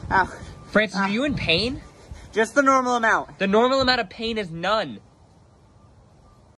Ow. Francis, are you in pain? Just the normal amount. The normal amount of pain is none.